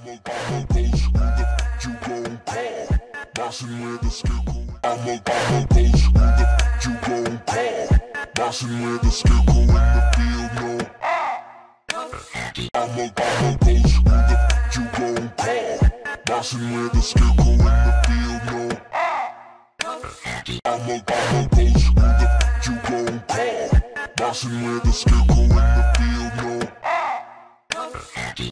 I'ma go screw the you gon' call. Bossing with the scarecrow. I'ma go screw the you gon' call. Bossing with the scarecrow in the field, no. I'ma go screw the you gon' call. Bossing with the scarecrow in the field, no. I'ma go screw the you gon' call. Bossing with the scarecrow in the field, no.